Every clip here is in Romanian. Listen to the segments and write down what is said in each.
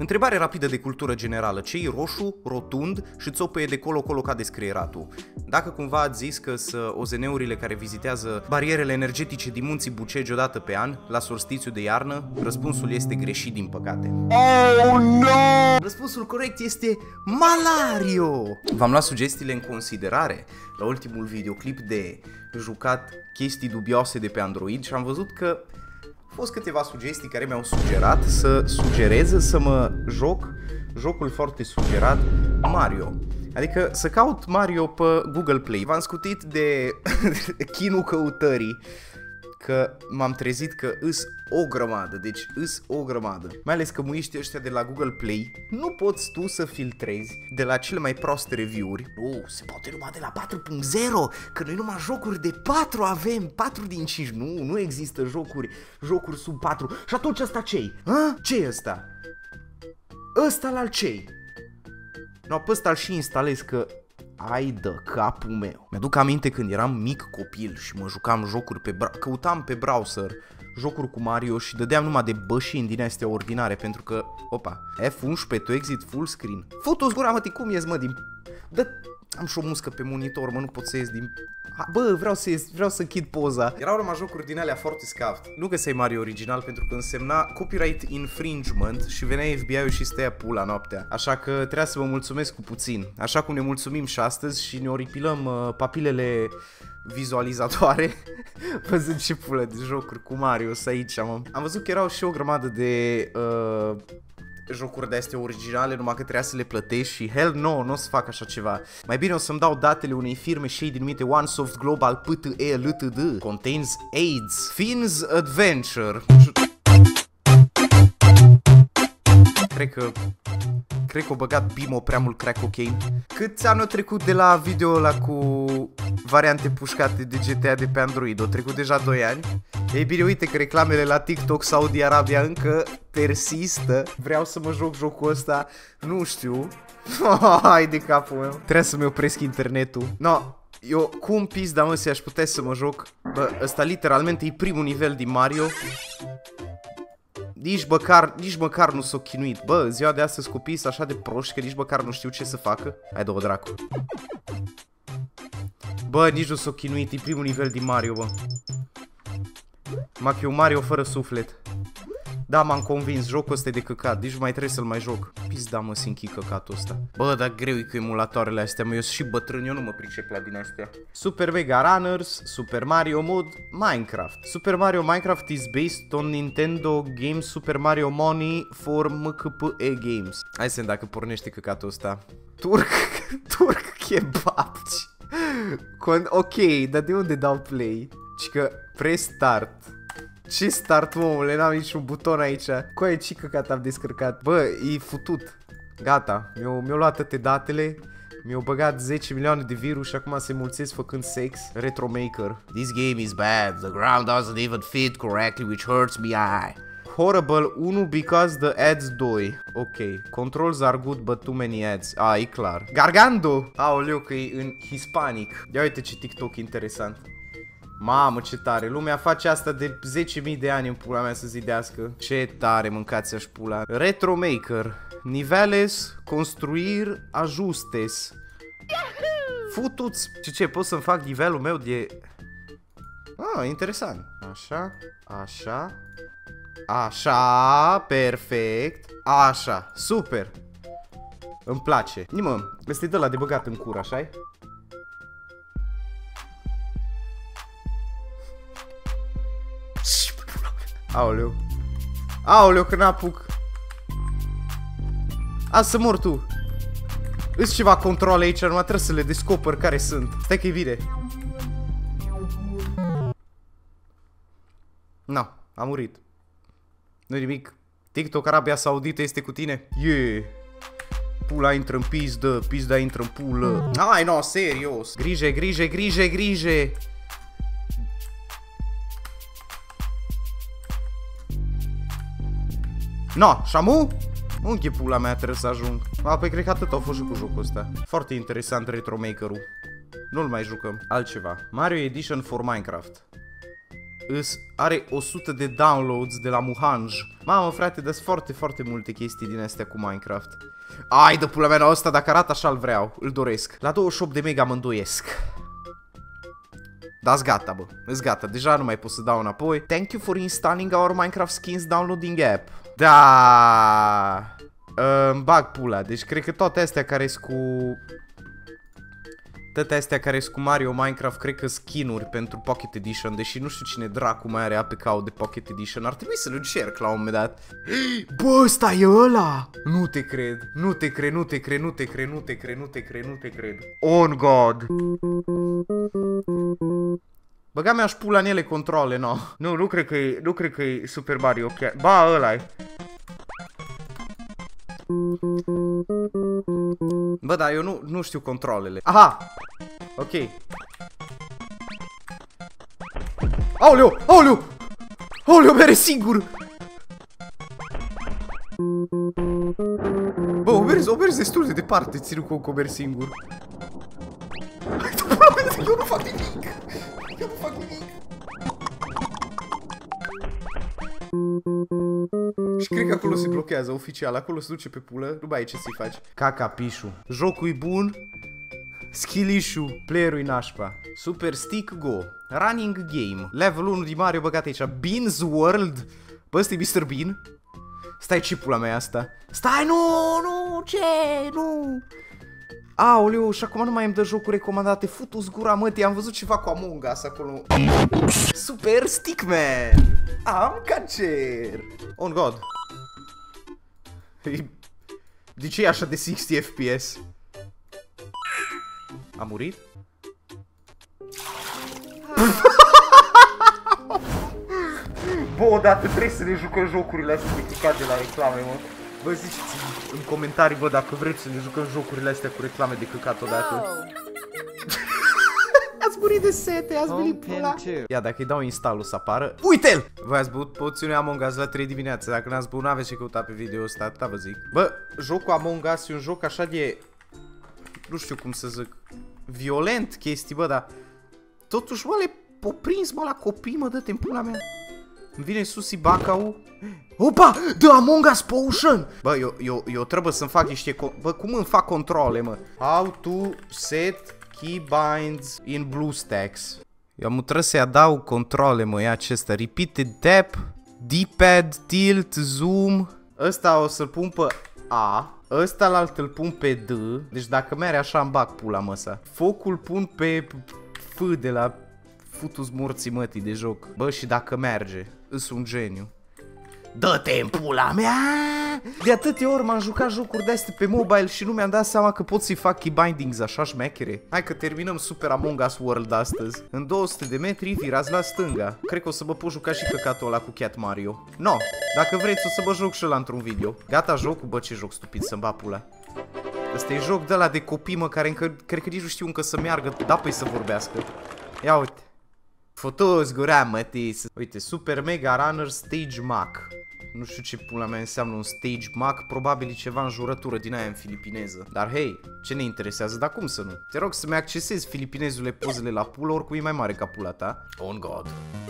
Întrebare rapidă de cultură generală. Ce-i roșu, rotund și țopăie de colo-colo ca descrieratul? Dacă cumva ați zis că să OZN-urile care vizitează barierele energetice din munții Bucegi o dată pe an, la solstițiu de iarnă, răspunsul este greșit, din păcate. Oh, no! Răspunsul corect este Malario! V-am luat sugestiile în considerare la ultimul videoclip de jucat chestii dubioase de pe Android și am văzut că au fost câteva sugestii care mi-au sugerat să mă joc jocul foarte sugerat Mario. Adică să caut Mario pe Google Play. V-am scutit de chinul căutării, că m-am trezit că îs o grămadă, deci îs o grămadă. Mai ales că muiștii ăștia de la Google Play nu poți tu să filtrezi de la cele mai proaste review-uri. Se poate numai de la 4.0, că noi numai jocuri de 4 avem, 4 din 5. Nu există jocuri sub 4. Și atunci ăsta ce-i? Ce e ăsta? Ăsta la ce-i? No, pe ăsta-l și instalez, că ai de capul meu. Mi-aduc aminte când eram mic copil și mă jucam jocuri căutam pe browser jocuri cu Mario și dădeam numai de bășini din astea ordinare, pentru că, opa, F11 to exit full screen. Futu-ți gura, mă, cum ies, mă, din... Am și o muscă pe monitor, mă, nu pot să ies din... Bă, vreau să închid poza. Erau numai jocuri din alea foarte scaft. Nu găseai Mario original pentru că însemna copyright infringement și venea FBI-ul și stăia pula noaptea. Așa că trebuia să vă mulțumesc cu puțin. Așa cum ne mulțumim și astăzi și ne oripilăm papilele vizualizatoare văzând ce pulă de jocuri cu Mario aici, mă. Am văzut că erau și o grămadă de jocuri de astea originale, numai că trebuia să le plătești și hell no, nu o să fac așa ceva. Mai bine o să-mi dau datele unei firme și denumite OneSoft Global PTE Ltd. Contains AIDS. Fins Adventure. Cred că o băgat Bimo prea mult crack cocaine. Câți ani au trecut de la video ăla cu variante pușcate de GTA de pe Android? Au trecut deja 2 ani. Ei bine, uite că reclamele la TikTok Saudi Arabia încă persistă. Vreau să mă joc jocul ăsta. Nu știu. Hai de capul meu. Trebuie să-mi opresc internetul. No, eu cum pizda, mă, aș putea să mă joc. Bă, ăsta literalmente e primul nivel din Mario. Nici măcar nu s-o chinuit. Bă, ziua de astăzi copiii sunt așa de proști că nici măcar nu știu ce să facă. Hai, dă-o dracu. Bă, nici nu s-o chinuit, e primul nivel din Mario, bă. Mac, e un Mario fără suflet. Da, m-am convins, jocul ăsta e de căcat, nici nu mai trebuie să-l mai joc. Pizda, mă, să închid căcatul ăsta. Bă, dar greu e cu emulatoarele astea, mă, eu sunt și bătrân, eu nu mă pricep la din astea. Super Mega Runners, Super Mario Mod, Minecraft. Super Mario Minecraft is based on Nintendo Games Super Mario Money for MKPE Games. Hai să vedem dacă pornește căcatul ăsta. Turc kebabci. Ok, dar de unde dau play? Cică, press start. Ce start, mă, omule, n-am niciun buton aici. Coaie, ce căcat am descărcat. Bă, e futut. Gata, mi-au luat toate datele. Mi-au băgat 10 milioane de virus și acum se mulțesc făcând sex. Retromaker. This game is bad. The ground doesn't even fit correctly, which hurts me eye. Horrible 1 because the ads 2. Ok. Controls are good but too many ads. E clar. Gargando! Aoleu, că e în hispanic. Ia uite ce TikTok interesant. Mamă, ce tare. Lumea face asta de 10.000 de ani în pula mea să zidească. Ce tare, mâncați-aș pula. Retromaker. Niveles, construir, ajustes. Futuți. Ce, pot să-mi fac nivelul meu de... interesant. Așa, perfect. Așa, super. Îmi place. Nimă, ăsta-i de la de băgat în cur, așa-i? Aoleu. Aoleu, că n-apuc. Să mor tu. Îți ceva controle aici, numai trebuie să le descoper care sunt. Stai că e bine. A murit. Nu-i nimic. TikTok Arabia Saudită este cu tine. Yeah. Pula intră în pizdă, pizda intră în pulă. Hai, no, serios. Grijă. No, Shamu? Unde pula mea trebuie să ajung? Păi cred că atât au fost și cu jocul ăsta. Foarte interesant retromaker-ul. Nu-l mai jucăm. Altceva. Mario Edition for Minecraft. Are 100 de downloads de la Muhanj. Mamă, frate, dă foarte, foarte multe chestii din astea cu Minecraft. Ai, de pula mea, ăsta, dacă arată așa, îl vreau, îl doresc. La 28 de mega mă îndoiesc. Da-s gata, bă, îs gata, deja nu mai pot să dau înapoi. Thank you for installing our Minecraft skins downloading app. Da. Îmi bag pula, deci cred că toate astea care sunt cu... Toate astea care sunt cu Mario Minecraft, cred că skin-uri pentru Pocket Edition, deși nu știu cine dracu mai are APK-ul de Pocket Edition, ar trebui să-l încerc la un moment dat. Bă, ăsta e ăla! Nu te cred, nu te cred, nu te cred, nu te cred, nu te cred, nu te cred, nu te cred. On God! Băga mi-aș pula în ele controle, no. Nu cred că e Super Mario. Ba, ăla-i. Bă, da, eu nu știu controlele. Aha! Ok. Aoleu! Aoleu! Aoleu, mere singur! Bă, o mers destul de departe, ținut cu o mers singur. Eu nu fac nimic! Eu nu fac nimic! Și cred că acolo se blochează oficial, acolo se duce pe pulă, nu mai ai ce să-i faci. Caca pișu. Jocul e bun, skill-issue, player-ul e nașpa. Super Stick Go, Running Game, Level 1 din Mario băgat aici, Bean's World. Bă, ăsta e Mr. Bean? Stai, ce pula mea asta? Stai, nu, ce, nu. Aoleu, și acum nu mai îmi dă jocuri recomandate. Futu-ți gura, mătii, am văzut ceva cu Among Us acolo. Super Stickman. Am cancer. On God. De ce e așa de 60 FPS? A murit? Bă, odată trebuie să ne jucăm jocurile astea de căcat de la reclame, mă. Vă ziceți în comentarii, bă, dacă vreți să ne jucăm jocurile astea cu reclame de căcat odată. Ați murit de sete, ați venit pula. Ia, dacă îi dau install o să apară. Uite-l! Voi ați băut poțiunea Among Us la 3 dimineața. Dacă n-ați băut, n-aveți ce căuta pe video ăsta, atâta vă zic. Bă, jocul Among Us e un joc așa de... Nu știu cum să zic. Violent chestii, bă, dar... Totuși, mă, le-o prins, mă, la copii, mă, dă-te în pula mea. Îmi vine Susi Bacau. Opa! The Among Us Potion! Bă, eu trebuie să-mi fac niște... Bă, cum îmi fac controle, mă? How to set keybinds in BlueStacks. Eu am trebuie să-i adaug controle, mă, e acesta. Repeated tap, D-pad, tilt, zoom. Ăsta o să-l pun pe A. Ăsta l'alt îl pun pe D. Deci dacă mere așa îmi bag pula, măsa. Focul pun pe F de la futus morții mătii de joc. Bă, și dacă merge, îs un geniu. Dă-te în pula mea! De atâtea ori m-am jucat jocuri de-astea pe mobile și nu mi-am dat seama că pot să-i fac keybindings așa șmechere. Hai că terminăm Super Among Us World astăzi. În 200 de metri virați la stânga. Cred că o să mă pot juca și căcatul ăla cu Cat Mario. No, dacă vreți o să mă joc și ăla într-un video. Gata jocul? Bă, ce joc stupid, să-mi bat pula. Ăsta e joc de ăla de copii, mă, care încă, cred că nici nu știu încă să meargă. Da, păi să vorbească. Ia uite. Fotos gura, mătis. Uite, Super Mega Runner Stage Mac. Nu știu ce pula mea înseamnă un Stage Mac. Probabil e ceva în jurătură din aia în filipineză. Dar hei, ce ne interesează? Dar cum să nu? Te rog să-mi accesezi, filipinezule, pozele la pulă. Oricum e mai mare ca pula ta. On God.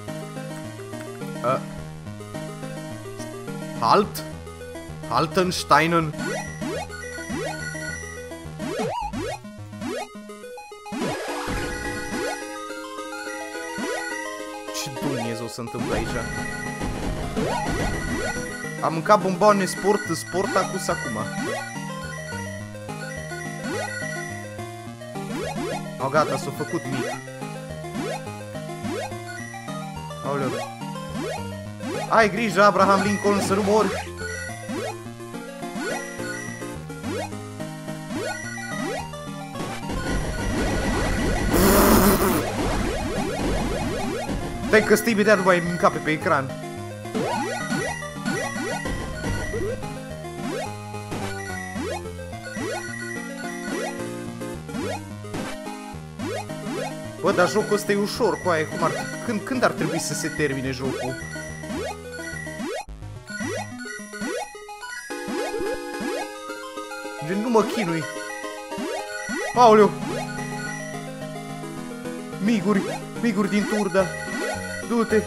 Halt? Haltensteinen? Ce Dumnezeu se întâmplă aici? Am mâncat bomboane sport acum. O, gata, s-a făcut mic. Aoleu. Ai grijă, Abraham Lincoln, să nu mori. Dai că stai imediat, nu mai mânca pe ecran. Bă, dar jocul ăsta e ușor, coaie, cum ar... Când ar trebui să se termine jocul? Nu mă chinui. Aoleu! Miguri din turda. Du-te!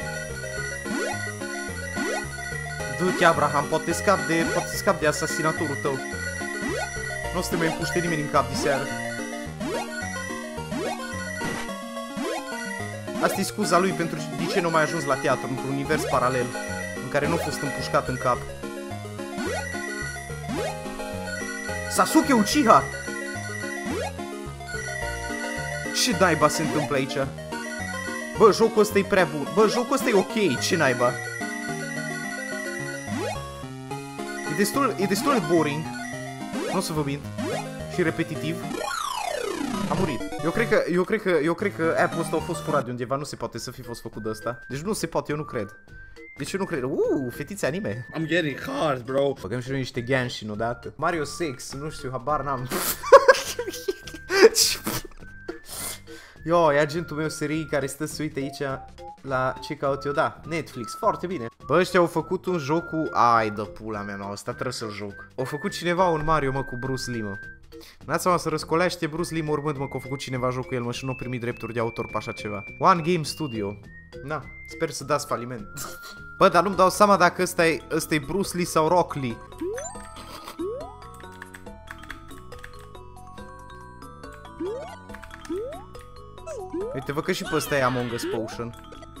Du-te, Abraham, poate scap de asasinatorul tău. Nu o să te mai împuște nimeni în cap de seară. Asta e scuza lui pentru de ce nu mai ajuns la teatru, într-un univers paralel, în care nu a fost împușcat în cap. Sasuke Uchiha! Ce naiba se întâmplă aici? Bă, jocul ăsta e prea bun. Bă, jocul ăsta e ok, ce naiba? E destul de boring. Nu o să vă mint. Și repetitiv. A murit. Eu cred că app-ul ăsta a fost furat de undeva. Nu se poate să fi fost făcut de ăsta. Deci nu se poate, eu nu cred. Deci eu nu cred. Fetițe anime. I'm getting hard, bro. Băgăm și noi niște Genshin odată. Mario 6, nu știu, habar n-am. Yo, e agentul meu serii care stă să uite aici la ce caut eu, da, Netflix, foarte bine. Bă, ăștia au făcut un joc cu... Ai, dă pula mea, no, ăsta trebuie să-l joc. Au făcut cineva un Mario, mă, cu Bruce Lee, mă. N-ați seama să răscolește Bruce Lee mormânt, mă, că a făcut cineva jocul cu el, mă, și nu a primit drepturi de autor pe așa ceva. One Game Studio. Na, sper să dați faliment. Bă, dar nu-mi dau seama dacă ăsta e Bruce Lee sau Rock Lee. Uite, vă că și pe ăsta e Among Us Potion.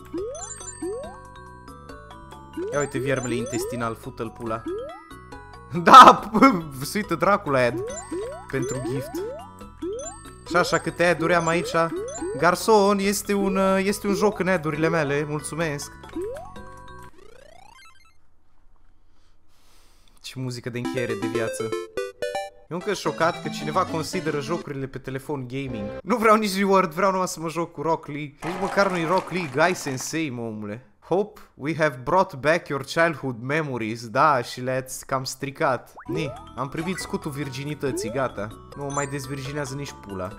Ia uite viermele intestinal, fută-l pula. Da, suită Dracula ad pentru gift. Și așa câte ad-uri am aici. Garson, este un joc în ad-urile mele, mulțumesc. Ce muzică de încheiere de viață. Eu încă șocat că cineva consideră jocurile pe telefon gaming. Nu vreau nici reward, vreau numai să mă joc cu Rock Lee. Nici măcar nu-i Rock Lee, Guy Sensei, mă, omule. Hope we have brought back your childhood memories. Da, și le-ați cam stricat. Ni, am privit scutul virginității, gata. Nu mă mai dezvirginează nici pula.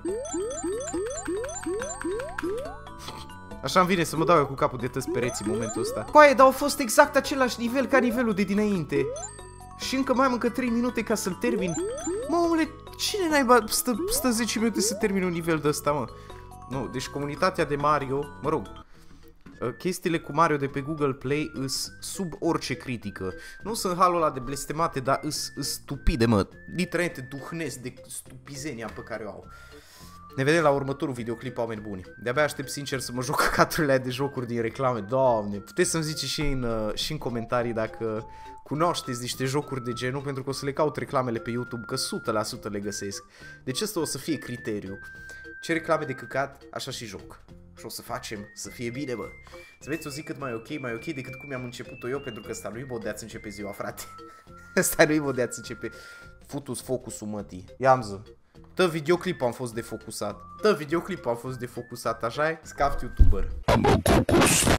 Așa îmi vine să mă dau eu cu capul de tăți pereții în momentul ăsta. Coaie, dar au fost exact același nivel ca nivelul de dinainte. Și încă mai am încă 3 minute ca să-l termin. Mă, omule, cine naiba stă 10 minute să termin un nivel de ăsta, mă? Nu, deci comunitatea de Mario, mă rog, chestiile cu Mario de pe Google Play îs sub orice critică. Nu sunt halul ăla de blestemate, dar îs stupide, mă. Literalmente duhnesc de stupizenia pe care o au. Ne vedem la următorul videoclip, oameni buni. De-abia aștept sincer să mă joc căcaturile de jocuri din reclame. Doamne, puteți să-mi ziceți și în comentarii dacă cunoașteți niște jocuri de genul, pentru că o să le caut reclamele pe YouTube, că 100% le găsesc. Deci ăsta o să fie criteriu. Ce reclame de căcat, așa și joc. Și o să facem să fie bine, bă. Să vedeți o zi cât mai ok decât cum am început-o eu, pentru că ăsta nu-i mod de-ați începe ziua, frate. Ăsta nu-i mod de-ați începe futus focusul mătii. Ia-am Tă videoclipul am fost defocusat. Așa e? Scaft YouTuber.